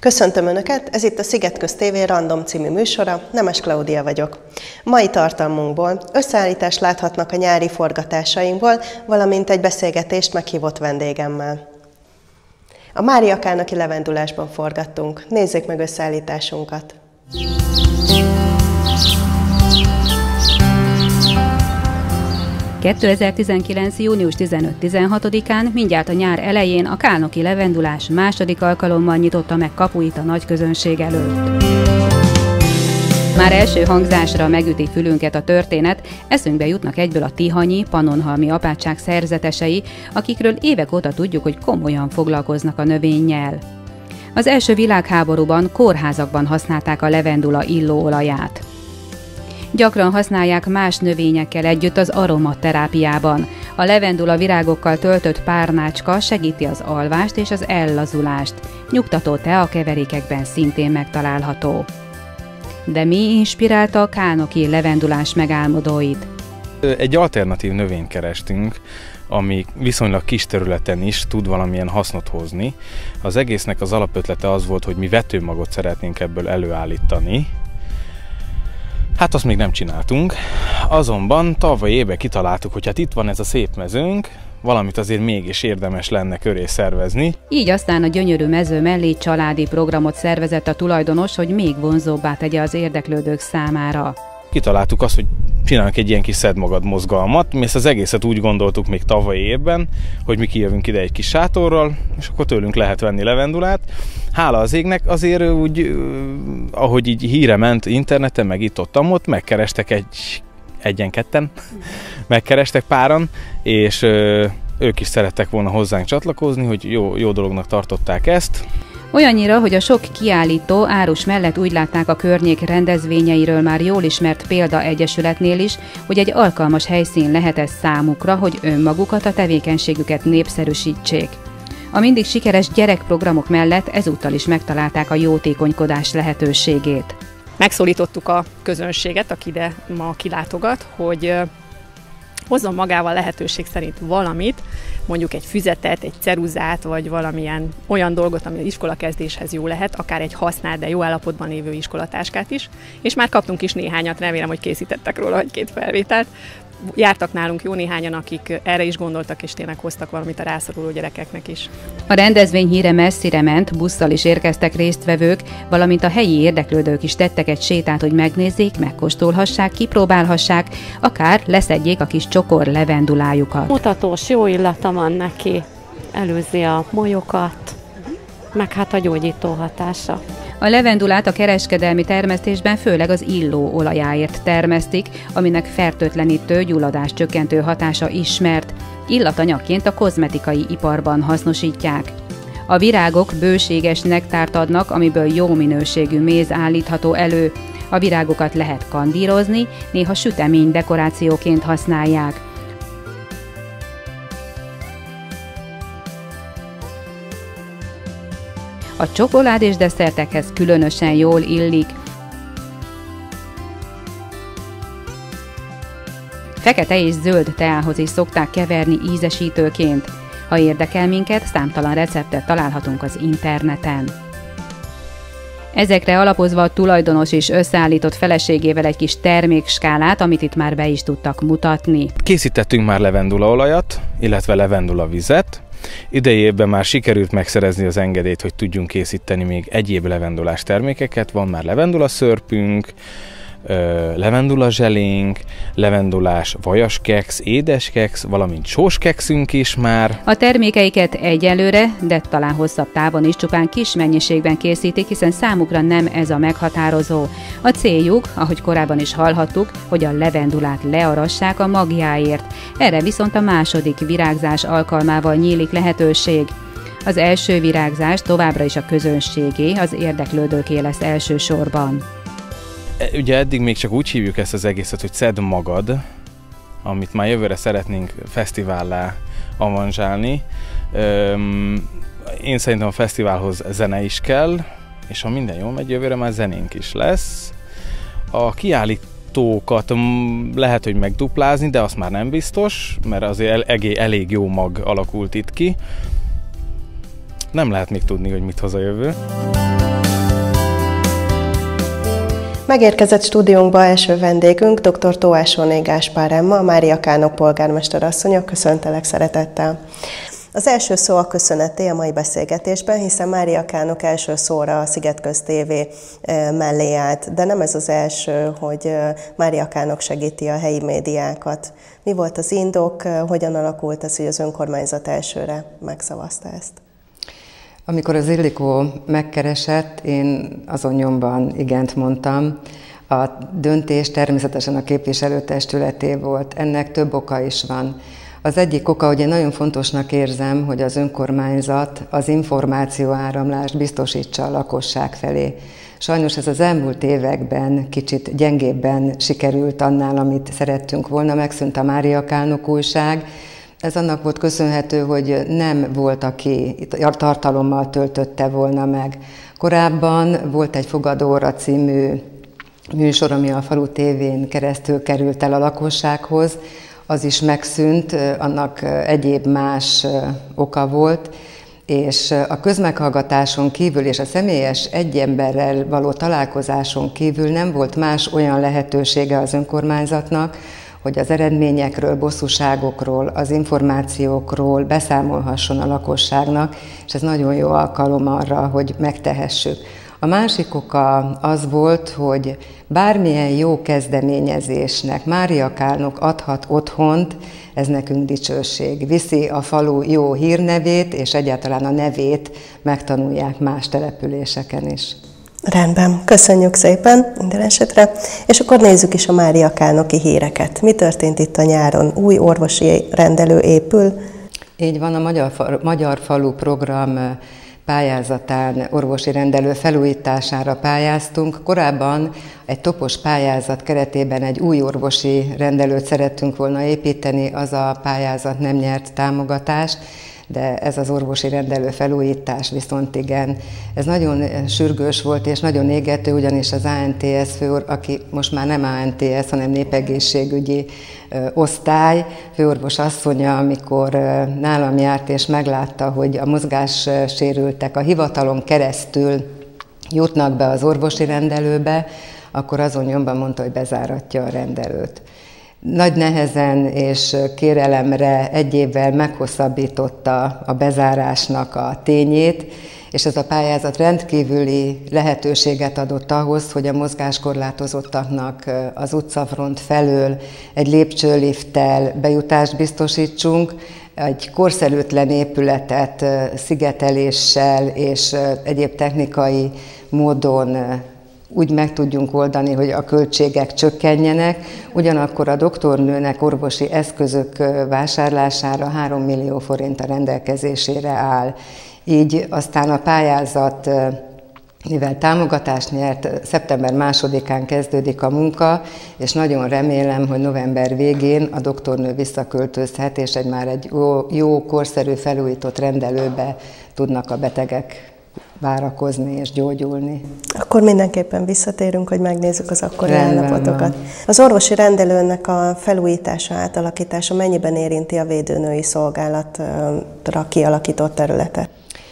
Köszöntöm Önöket, ez itt a Szigetköz TV Random című műsora, Nemes Klaudia vagyok. Mai tartalmunkból összeállítást láthatnak a nyári forgatásainkból, valamint egy beszélgetést meghívott vendégemmel. A Máriakánoki levendulásban forgattunk, nézzék meg összeállításunkat! ...2019. június 15-16-án, mindjárt a nyár elején a Kánoki levendulás második alkalommal nyitotta meg kapuit a nagy közönség előtt. Már első hangzásra megüti fülünket a történet, eszünkbe jutnak egyből a tihanyi, pannonhalmi apátság szerzetesei, akikről évek óta tudjuk, hogy komolyan foglalkoznak a növényjel. Az első világháborúban kórházakban használták a levendula illóolaját. Gyakran használják más növényekkel együtt az aromaterápiában. A levendula virágokkal töltött párnácska segíti az alvást és az ellazulást. Nyugtató teakeverékekben szintén megtalálható. De mi inspirálta a kánoki levendulás megálmodóit? Egy alternatív növényt kerestünk, ami viszonylag kis területen is tud valamilyen hasznot hozni. Az egésznek az alapötlete az volt, hogy mi vetőmagot szeretnénk ebből előállítani. Hát azt még nem csináltunk, azonban tavaly évben kitaláltuk, hogy hát itt van ez a szép mezőnk, valamit azért mégis érdemes lenne köré szervezni. Így aztán a gyönyörű mező mellé családi programot szervezett a tulajdonos, hogy még vonzóbbá tegye az érdeklődők számára. Kitaláltuk azt, hogy csinálunk egy ilyen kis szedd magad mozgalmat, mi ezt az egészet úgy gondoltuk még tavaly évben, hogy mi kijövünk ide egy kis sátorral, és akkor tőlünk lehet venni levendulát. Hála az égnek, azért úgy, ahogy így híre ment interneten, meg itt-ott, megkerestek egyen-ketten, megkerestek páran, és ők is szerettek volna hozzánk csatlakozni, hogy jó dolognak tartották ezt. Olyannyira, hogy a sok kiállító árus mellett úgy látták a környék rendezvényeiről már jól ismert példaegyesületnél is, hogy egy alkalmas helyszín lehet ez számukra, hogy önmagukat, a tevékenységüket népszerűsítsék. A mindig sikeres gyerekprogramok mellett ezúttal is megtalálták a jótékonykodás lehetőségét. Megszólítottuk a közönséget, aki ide ma kilátogat, hogy hozzon magával lehetőség szerint valamit, mondjuk egy füzetet, egy ceruzát, vagy valamilyen olyan dolgot, ami az iskolakezdéshez jó lehet, akár egy használt, de jó állapotban lévő iskolatáskát is, és már kaptunk is néhányat, remélem, hogy készítettek róla egy-két felvételt. Jártak nálunk jó néhányan, akik erre is gondoltak, és tényleg hoztak valamit a rászoruló gyerekeknek is. A rendezvény híre messzire ment, busszal is érkeztek résztvevők, valamint a helyi érdeklődők is tettek egy sétát, hogy megnézzék, megkóstolhassák, kipróbálhassák, akár leszedjék a kis csokor levendulájukat. Mutatós, jó illata van neki, előzi a molyokat, meg hát a gyógyító hatása. A levendulát a kereskedelmi termesztésben főleg az illó olajáért termesztik, aminek fertőtlenítő, gyulladáscsökkentő hatása ismert. Illatanyagként a kozmetikai iparban hasznosítják. A virágok bőséges nektárt adnak, amiből jó minőségű méz állítható elő. A virágokat lehet kandírozni, néha sütemény dekorációként használják. A csokolád és desszertekhez különösen jól illik. Fekete és zöld teához is szokták keverni ízesítőként. Ha érdekel minket, számtalan receptet találhatunk az interneten. Ezekre alapozva a tulajdonos is összeállított feleségével egy kis termékskálát, amit itt már be is tudtak mutatni. Készítettünk már levendulaolajat, illetve levendulavizet. Idei évben már sikerült megszerezni az engedélyt, hogy tudjunk készíteni még egyéb levendulás termékeket. Van már levendula-szörpünk, levendula-zselénk, levendulás vajaskeksz, édeskeksz, valamint sóskekszünk is már. A termékeiket egyelőre, de talán hosszabb távon is csupán kis mennyiségben készítik, hiszen számukra nem ez a meghatározó. A céljuk, ahogy korábban is hallhattuk, hogy a levendulát learassák a magjáért. Erre viszont a második virágzás alkalmával nyílik lehetőség. Az első virágzás továbbra is a közönségé, az érdeklődőké lesz elsősorban. Ugye eddig még csak úgy hívjuk ezt az egészet, hogy szedd magad, amit már jövőre szeretnénk fesztivállá avanzsálni. Én szerintem a fesztiválhoz zene is kell, és ha minden jól megy, jövőre már zenénk is lesz. A kiállítókat lehet, hogy megduplázni, de azt már nem biztos, mert azért elég jó mag alakult itt ki. Nem lehet még tudni, hogy mit hoz a jövő. Megérkezett stúdiónkba első vendégünk, dr. Tóásóné Gáspár Emma, Mária Kálnok polgármester asszonya. Köszöntelek szeretettel. Az első szó a köszöneté a mai beszélgetésben, hiszen Mária Kálnok első szóra a Szigetköz TV mellé állt, de nem ez az első, hogy Mária Kálnok segíti a helyi médiákat. Mi volt az indok, hogyan alakult az, hogy az önkormányzat elsőre megszavazta ezt? Amikor az Illikó megkeresett, én azon nyomban igent mondtam. A döntés természetesen a képviselőtestületé volt. Ennek több oka is van. Az egyik oka, hogy én nagyon fontosnak érzem, hogy az önkormányzat az információáramlást biztosítsa a lakosság felé. Sajnos ez az elmúlt években kicsit gyengébben sikerült annál, amit szerettünk volna, megszűnt a Mária Kálnok újság. Ez annak volt köszönhető, hogy nem volt, aki tartalommal töltötte volna meg. Korábban volt egy Fogadóra című műsor, ami a Falu TV-n keresztül került el a lakossághoz. Az is megszűnt, annak egyéb más oka volt, és a közmeghallgatáson kívül és a személyes egy emberrel való találkozáson kívül nem volt más olyan lehetősége az önkormányzatnak, hogy az eredményekről, bosszúságokról, az információkról beszámolhasson a lakosságnak, és ez nagyon jó alkalom arra, hogy megtehessük. A másik oka az volt, hogy bármilyen jó kezdeményezésnek Mária Kálnok adhat otthont, ez nekünk dicsőség. Viszi a falu jó hírnevét, és egyáltalán a nevét megtanulják más településeken is. Rendben, köszönjük szépen minden esetre. És akkor nézzük is a Mária Kálnoki híreket. Mi történt itt a nyáron? Új orvosi rendelő épül? Így van, a Magyar Falu program pályázatán orvosi rendelő felújítására pályáztunk. Korábban egy topos pályázat keretében egy új orvosi rendelőt szerettünk volna építeni, az a pályázat nem nyert támogatást, de ez az orvosi rendelő felújítás viszont igen. Ez nagyon sürgős volt és nagyon égető, ugyanis az ANTS aki most már nem ANTS, hanem népegészségügyi osztály, főorvos asszonya, amikor nálam járt és meglátta, hogy a mozgássérültek a hivatalon keresztül jutnak be az orvosi rendelőbe, akkor azon nyomban mondta, hogy bezáratja a rendelőt. Nagy nehezen és kérelemre egy évvel meghosszabbította a bezárásnak a tényét, és ez a pályázat rendkívüli lehetőséget adott ahhoz, hogy a mozgáskorlátozottaknak az utcafront felől egy lépcsőlifttel bejutást biztosítsunk, egy korszerűtlen épületet szigeteléssel és egyéb technikai módon úgy meg tudjunk oldani, hogy a költségek csökkenjenek, ugyanakkor a doktornőnek orvosi eszközök vásárlására 3 millió forint a rendelkezésére áll. Így aztán a pályázat, mivel támogatást nyert, szeptember 2-án kezdődik a munka, és nagyon remélem, hogy november végén a doktornő visszaköltözhet, és már egy jó, korszerű, felújított rendelőbe tudnak a betegek várakozni és gyógyulni. Akkor mindenképpen visszatérünk, hogy megnézzük az akkori állapotokat. Az orvosi rendelőnek a felújítása, átalakítása mennyiben érinti a védőnői szolgálatra kialakított területet?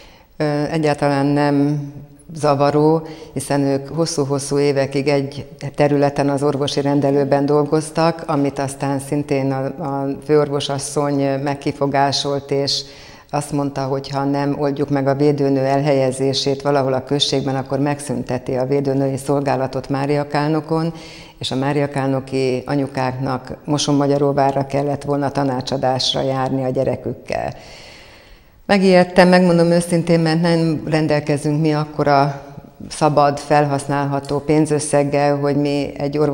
Egyáltalán nem zavaró, hiszen ők hosszú-hosszú évekig egy területen az orvosi rendelőben dolgoztak, amit aztán szintén a főorvosasszony megkifogásolt, és azt mondta, hogy ha nem oldjuk meg a védőnő elhelyezését valahol a községben, akkor megszünteti a védőnői szolgálatot Mária Kálnokon, és a Mária Kálnoki anyukáknak Mosonmagyaróvárra kellett volna tanácsadásra járni a gyerekükkel. Megijedtem, megmondom őszintén, mert nem rendelkezünk mi akkora szabad, felhasználható pénzösszeggel, hogy mi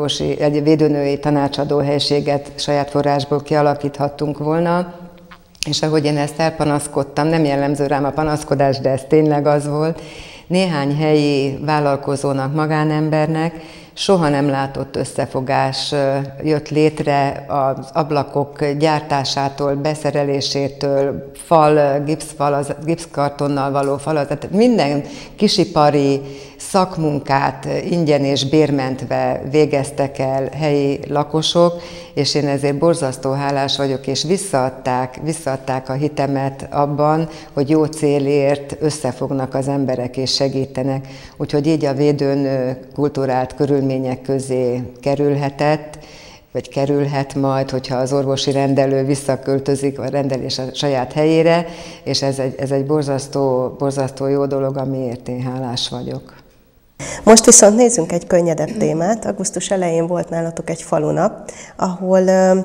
egy védőnői tanácsadó helységet saját forrásból kialakíthattunk volna. És ahogy én ezt elpanaszkodtam, nem jellemző rám a panaszkodás, de ez tényleg az volt, néhány helyi vállalkozónak, magánembernek soha nem látott összefogás jött létre az ablakok gyártásától, beszerelésétől, gipszkartonnal való fal, tehát minden kisipari szakmunkát ingyen és bérmentve végeztek el helyi lakosok, és én ezért borzasztó hálás vagyok, és visszaadták a hitemet abban, hogy jó célért összefognak az emberek és segítenek. Úgyhogy így a védőnő kulturált körülmények közé kerülhetett, vagy kerülhet majd, hogyha az orvosi rendelő visszaköltözik a rendelés a saját helyére, és ez egy borzasztó jó dolog, amiért én hálás vagyok. Most viszont nézzünk egy könnyedebb témát. Augusztus elején volt nálatok egy falunap, ahol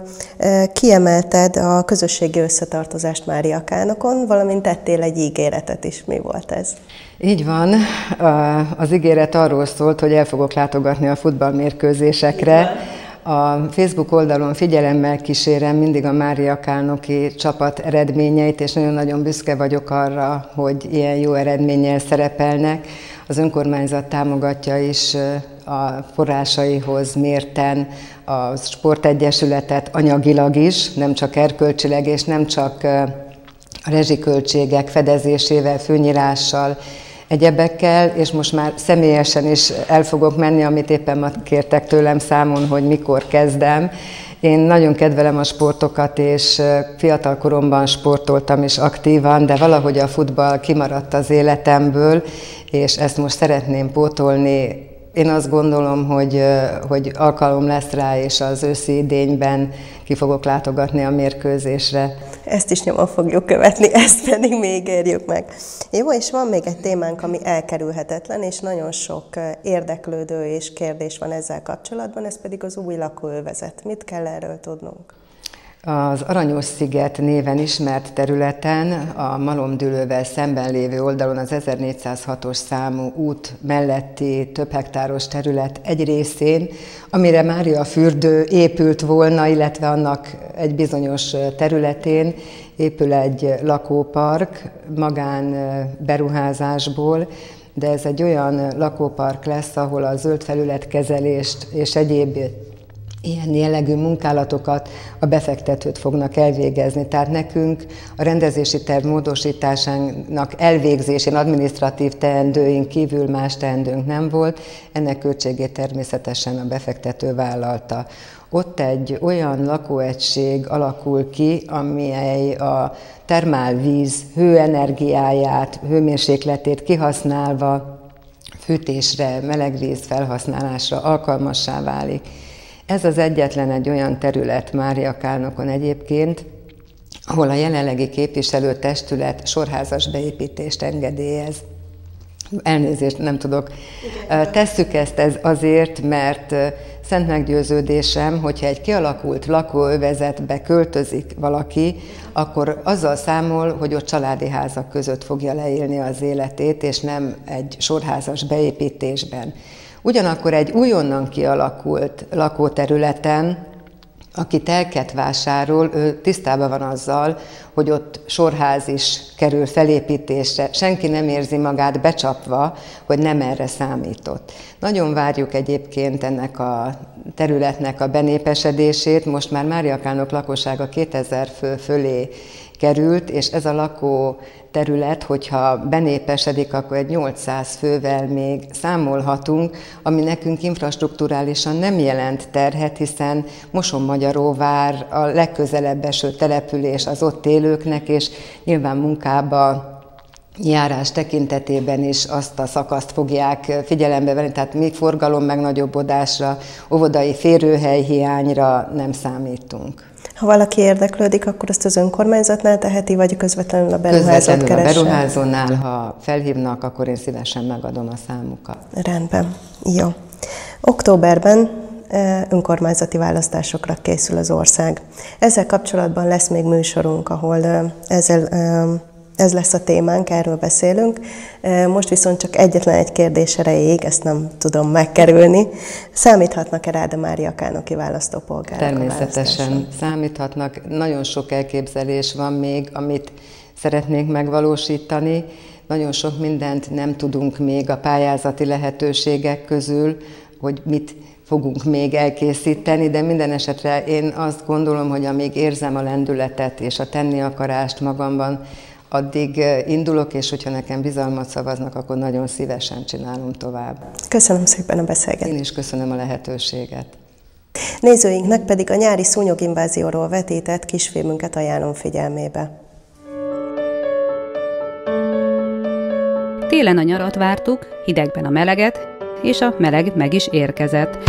kiemelted a közösségi összetartozást Mária Kálnokon, valamint tettél egy ígéretet is. Mi volt ez? Így van. Az ígéret arról szólt, hogy el fogok látogatni a futballmérkőzésekre. A Facebook oldalon figyelemmel kísérem mindig a Mária Kálnoki csapat eredményeit, és nagyon-nagyon büszke vagyok arra, hogy ilyen jó eredménnyel szerepelnek. Az önkormányzat támogatja is a forrásaihoz mérten a sportegyesületet anyagilag is, nem csak erkölcsileg, és nem csak a rezsiköltségek fedezésével, főnyírással, egyebekkel, és most már személyesen is el fogok menni, amit éppen ma kértek tőlem számon, hogy mikor kezdem. Én nagyon kedvelem a sportokat, és fiatal koromban sportoltam is aktívan, de valahogy a futball kimaradt az életemből, és ezt most szeretném pótolni. Én azt gondolom, hogy alkalom lesz rá, és az őszi idényben ki fogok látogatni a mérkőzésre. Ezt is nyomon fogjuk követni, ezt pedig még érjük meg. Jó, és van még egy témánk, ami elkerülhetetlen, és nagyon sok érdeklődő és kérdés van ezzel kapcsolatban, ez pedig az új lakóövezet. Mit kell erről tudnunk? Az Aranyos-sziget néven ismert területen, a Malomdülővel szemben lévő oldalon az 1406-os számú út melletti több hektáros terület egy részén, amire Máriafürdő épült volna, illetve annak egy bizonyos területén épül egy lakópark magán beruházásból, de ez egy olyan lakópark lesz, ahol a zöld felületkezelést és egyéb ilyen jellegű munkálatokat a befektetőt fognak elvégezni. Tehát nekünk a rendezési terv módosításának elvégzésén adminisztratív teendőink kívül más teendőnk nem volt, ennek költségét természetesen a befektető vállalta. Ott egy olyan lakóegység alakul ki, amely a termálvíz hőenergiáját, hőmérsékletét kihasználva fűtésre, melegvíz felhasználásra alkalmassá válik. Ez az egyetlen egy olyan terület Mária Kálnokon egyébként, ahol a jelenlegi képviselőtestület sorházas beépítést engedélyez. Elnézést, nem tudok. Tesszük ezt azért, mert szent meggyőződésem, hogyha egy kialakult lakóövezetbe költözik valaki, akkor azzal számol, hogy ott családi házak között fogja leélni az életét, és nem egy sorházas beépítésben. Ugyanakkor egy újonnan kialakult lakóterületen, aki telket vásárol, ő tisztában van azzal, hogy ott sorház is kerül felépítésre. Senki nem érzi magát becsapva, hogy nem erre számított. Nagyon várjuk egyébként ennek a területnek a benépesedését. Most már Mária Kálnok lakossága 2000 fő fölé került, és ez a lakóterület, hogyha benépesedik, akkor egy 800 fővel még számolhatunk, ami nekünk infrastrukturálisan nem jelent terhet, hiszen Mosonmagyaróvár a legközelebb eső település az ott élőknek, és nyilván munkába járás tekintetében is azt a szakaszt fogják figyelembe venni, tehát mi forgalom megnagyobbodásra, óvodai férőhely hiányra nem számítunk. Ha valaki érdeklődik, akkor ezt az önkormányzatnál teheti, vagy közvetlenül a beruházót keresse? Közvetlenül a beruházónál, ha felhívnak, akkor én szívesen megadom a számukat. Rendben, jó. Októberben önkormányzati választásokra készül az ország. Ezzel kapcsolatban lesz még műsorunk, ahol ez lesz a témánk, erről beszélünk. Most viszont csak egyetlen egy kérdés erejéig, ezt nem tudom megkerülni. Számíthatnak-e rád a Mária Kálnoki választópolgárok? Természetesen számíthatnak. Nagyon sok elképzelés van még, amit szeretnénk megvalósítani. Nagyon sok mindent nem tudunk még a pályázati lehetőségek közül, hogy mit fogunk még elkészíteni, de minden esetre én azt gondolom, hogy amíg érzem a lendületet és a tenni akarást magamban, addig indulok, és hogyha nekem bizalmat szavaznak, akkor nagyon szívesen csinálom tovább. Köszönöm szépen a beszélgetést. Én is köszönöm a lehetőséget. Nézőinknek pedig a nyári szúnyoginvázióról vetített kisfilmünket ajánlom figyelmébe. Télen a nyarat vártuk, hidegben a meleget, és a meleg meg is érkezett.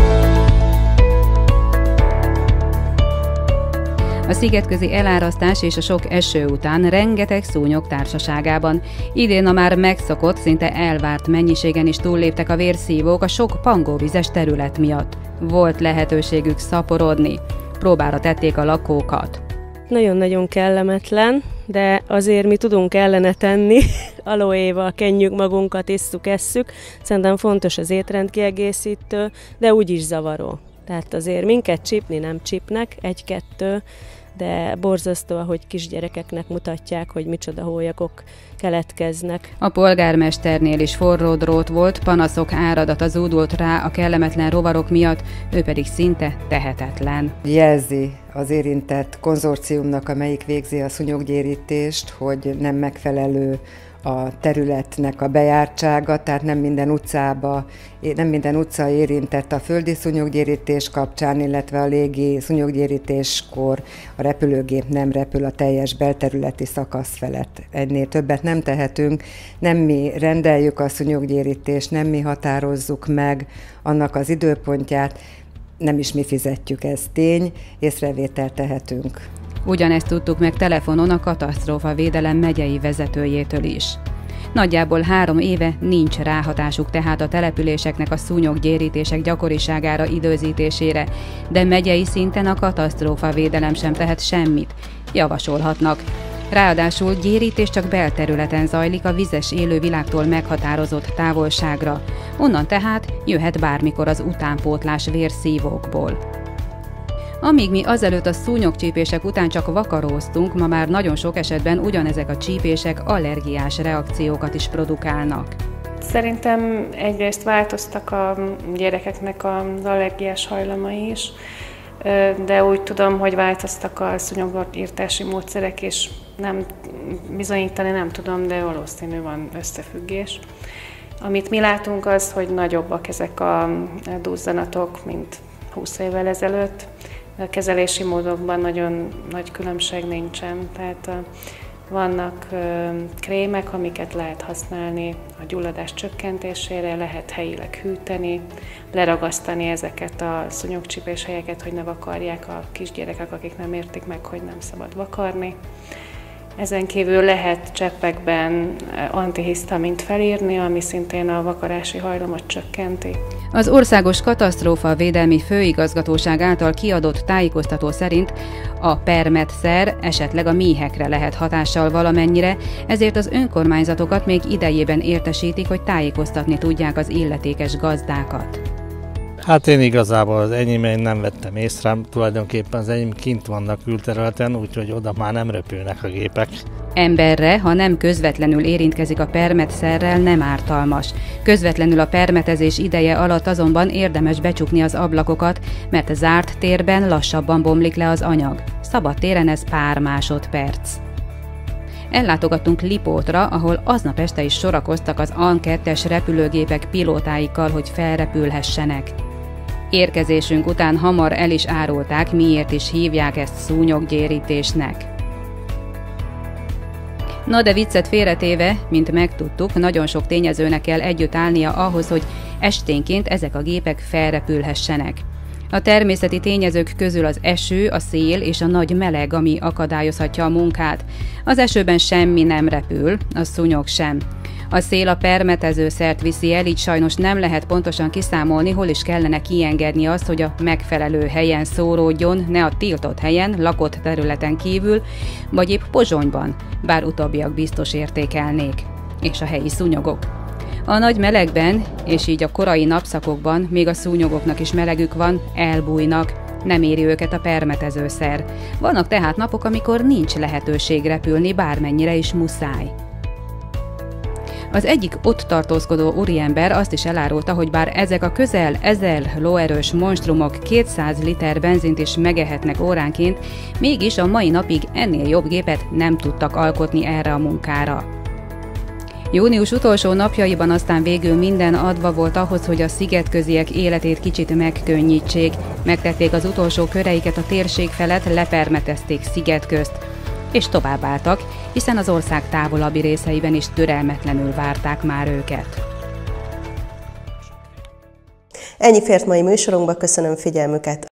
A szigetközi elárasztás és a sok eső után rengeteg szúnyog társaságában. Idén a már megszokott, szinte elvárt mennyiségen is túlléptek a vérszívók a sok pangóvizes terület miatt. Volt lehetőségük szaporodni. Próbára tették a lakókat. Nagyon-nagyon kellemetlen, de azért mi tudunk ellene tenni. Aloéval kenjük magunkat, esszük. Szerintem fontos az étrendkiegészítő, de úgyis zavaró. Tehát azért minket csípni nem csípnek, egy-kettő, de borzasztó, ahogy kisgyerekeknek mutatják, hogy micsoda hólyagok keletkeznek. A polgármesternél is forró drót volt, panaszok áradata zúdult rá a kellemetlen rovarok miatt, ő pedig szinte tehetetlen. Jelzi az érintett konzorciumnak, amelyik végzi a szúnyoggyérítést, hogy nem megfelelő a területnek a bejártsága, tehát nem minden utca érintett a földi szúnyoggyérítés kapcsán, illetve a légi szúnyoggyérítéskor a repülőgép nem repül a teljes belterületi szakasz felett. Ennél többet nem tehetünk, nem mi rendeljük a szúnyoggyérítést, nem mi határozzuk meg annak az időpontját, nem is mi fizetjük, ez tény, észrevételt tehetünk. Ugyanezt tudtuk meg telefonon a katasztrófavédelem megyei vezetőjétől is. Nagyjából 3 éve nincs ráhatásuk tehát a településeknek a szúnyoggyérítések gyakoriságára, időzítésére, de megyei szinten a katasztrófavédelem sem tehet semmit. Javasolhatnak. Ráadásul gyérítés csak belterületen zajlik a vizes élővilágtól meghatározott távolságra. Onnan tehát jöhet bármikor az utánpótlás vérszívókból. Amíg mi azelőtt a szúnyogcsípések után csak vakaróztunk, ma már nagyon sok esetben ugyanezek a csípések allergiás reakciókat is produkálnak. Szerintem egyrészt változtak a gyerekeknek az allergiás hajlamai is, de úgy tudom, hogy változtak a szúnyogírtási módszerek, és bizonyítani nem tudom, de valószínű van összefüggés. Amit mi látunk az, hogy nagyobbak ezek a duzzanatok, mint 20 évvel ezelőtt. A kezelési módokban nagyon nagy különbség nincsen, tehát vannak krémek, amiket lehet használni a gyulladás csökkentésére, lehet helyileg hűteni, leragasztani ezeket a szúnyogcsípés helyeket, hogy ne vakarják a kisgyerekek, akik nem értik meg, hogy nem szabad vakarni. Ezen kívül lehet cseppekben antihisztamint felírni, ami szintén a vakarási hajlamot csökkenti. Az Országos Katasztrófavédelmi Főigazgatóság által kiadott tájékoztató szerint a permetszer esetleg a méhekre lehet hatással valamennyire, ezért az önkormányzatokat még idejében értesítik, hogy tájékoztatni tudják az illetékes gazdákat. Hát én igazából az enyémén nem vettem észre, tulajdonképpen az enyém kint vannak külterületen, úgyhogy oda már nem repülnek a gépek. Emberre, ha nem közvetlenül érintkezik a permetszerrel, nem ártalmas. Közvetlenül a permetezés ideje alatt azonban érdemes becsukni az ablakokat, mert zárt térben lassabban bomlik le az anyag. Szabad téren ez pár másodperc. Ellátogattunk Lipótra, ahol aznap este is sorakoztak az AN2-es repülőgépek pilótáikkal, hogy felrepülhessenek. Érkezésünk után hamar el is árulták, miért is hívják ezt szúnyoggyérítésnek. Na de viccet félretéve, mint megtudtuk, nagyon sok tényezőnek kell együtt állnia ahhoz, hogy esténként ezek a gépek felrepülhessenek. A természeti tényezők közül az eső, a szél és a nagy meleg, ami akadályozhatja a munkát. Az esőben semmi nem repül, a szúnyog sem. A szél a permetezőszert viszi el, így sajnos nem lehet pontosan kiszámolni, hol is kellene kiengedni azt, hogy a megfelelő helyen szóródjon, ne a tiltott helyen, lakott területen kívül, vagy épp Pozsonyban, bár utóbbiak biztos értékelnék. És a helyi szúnyogok. A nagy melegben, és így a korai napszakokban még a szúnyogoknak is melegük van, elbújnak, nem éri őket a permetezőszer. Vannak tehát napok, amikor nincs lehetőség repülni, bármennyire is muszáj. Az egyik ott tartózkodó úriember azt is elárulta, hogy bár ezek a közel 1000 lóerős monstrumok 200 liter benzint is megehetnek óránként, mégis a mai napig ennél jobb gépet nem tudtak alkotni erre a munkára. Június utolsó napjaiban aztán végül minden adva volt ahhoz, hogy a szigetköziek életét kicsit megkönnyítsék. Megtették az utolsó köreiket a térség felett, lepermetezték Szigetközt, és továbbálltak, hiszen az ország távolabbi részeiben is türelmetlenül várták már őket. Ennyi fért mai műsorunkba, köszönöm figyelmüket!